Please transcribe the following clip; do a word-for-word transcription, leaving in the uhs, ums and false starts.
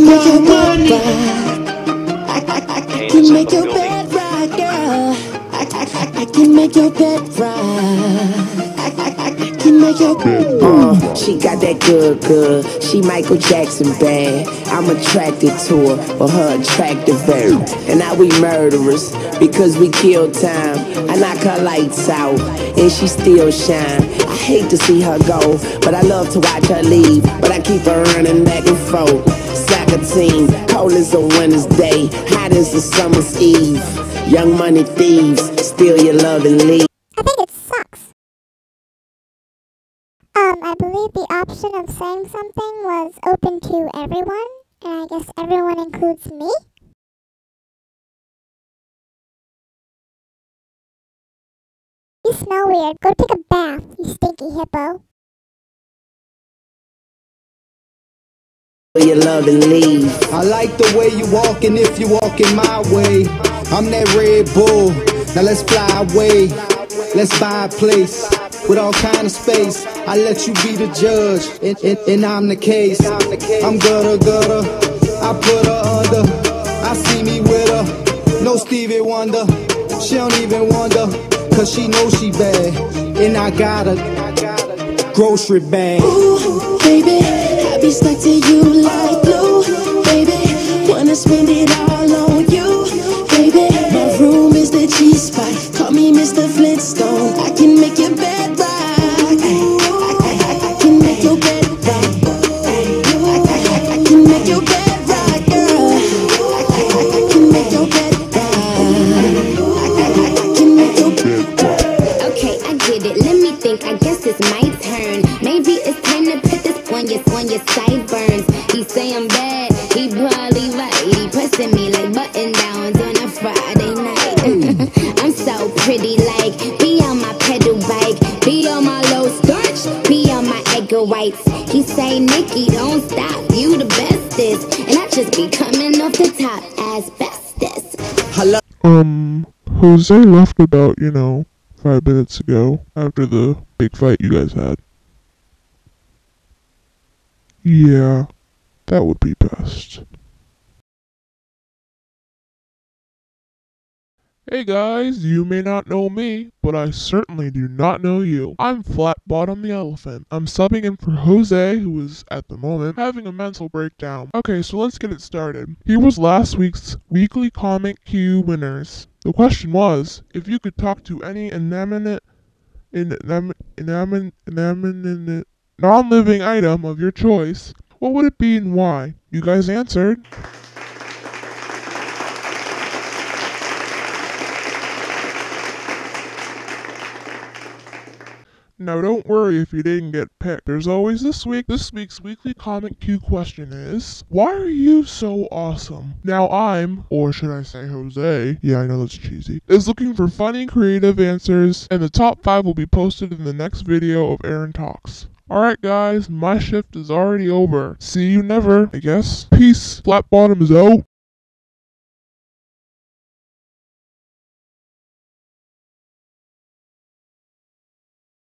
can make your bed rock. I, I, I, I can make your bed rock, girl. I, I, I, I can make your bed rock. I, I, I, I can make your bed rock. Uh, she got that good, good. She Michael Jackson bad. I'm attracted to her for her attractive hair. And now we murderers because we kill time. I knock her lights out and she still shine. I hate to see her go, but I love to watch her leave. But I keep her running back and forth. Soccer team, cold as a winter's day, hot as a summer's eve. Young money thieves, steal your love and leave. I think it sucks. Um, I believe the option of saying something was open to everyone, and I guess everyone includes me. You smell weird. Go take a bath, you stinky hippo. Your love and leave. I like the way you walking if you walking my way. I'm that Red Bull, now let's fly away. Let's buy a place with all kind of space. I let you be the judge, and, and, and I'm the case. I'm gutter gutter, I put her under. I see me with her, no Stevie Wonder. She don't even wonder, cause she knows she bad. And I got a grocery bag. Ooh, baby, I be stuck to you like glue. Baby, wanna spend it all on you. Baby, my room is the G-spot. Call me Mister Flintstone. I can make your bed rock. I, I, I, I can make your bed rock. I, I, I can make your bed rock, girl. I, I, I can make your bed rock. I, I, I can make your bed rock. Okay, I get it. Let me think. I guess it's my turn. Maybe it's time to put this on your, on your sideburns. He say I'm bad. He probably right. He pressing me like button downs on a Friday night. I'm so pretty, like be on my pedal bike, be on my low starch, be on my egg whites. He say, Nikki, don't stop, you the bestest, and I just be coming off the top as bestest. Hello. Um, Jose left about, you know, five minutes ago after the big fight you guys had. Yeah, that would be best. Hey guys, you may not know me, but I certainly do not know you. I'm Flat Bottom the Elephant. I'm subbing in for Jose, who is, at the moment, having a mental breakdown. Okay, so let's get it started. Here was last week's weekly Comic Q winners. The question was, if you could talk to any inanimate, inanimate, inanimate, inanimate, non-living item of your choice, what would it be and why? You guys answered. Now don't worry if you didn't get picked. There's always this week. This week's weekly Comic Q question is, why are you so awesome? Now I'm, or should I say Jose, yeah I know that's cheesy, is looking for funny creative answers, and the top five will be posted in the next video of Aaron Talks. Alright guys, my shift is already over. See you never, I guess. Peace. Flat Bottom is out.